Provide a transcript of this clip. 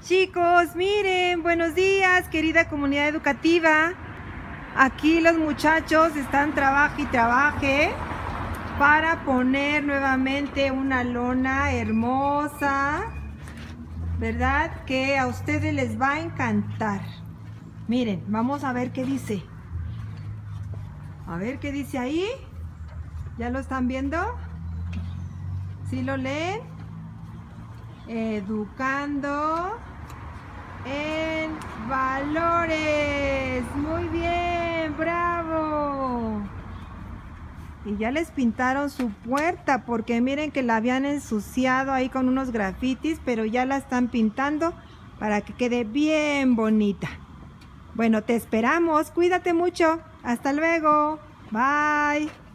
Chicos, miren, buenos días, querida comunidad educativa. Aquí los muchachos están trabaje y trabaje para poner nuevamente una lona hermosa, ¿verdad? Que a ustedes les va a encantar. Miren, vamos a ver qué dice. A ver qué dice ahí. ¿Ya lo están viendo? ¿Sí lo leen? Educando en valores. Muy bien, bravo. Y ya les pintaron su puerta porque miren que la habían ensuciado ahí con unos grafitis, pero ya la están pintando para que quede bien bonita. Bueno, te esperamos. Cuídate mucho. Hasta luego. Bye.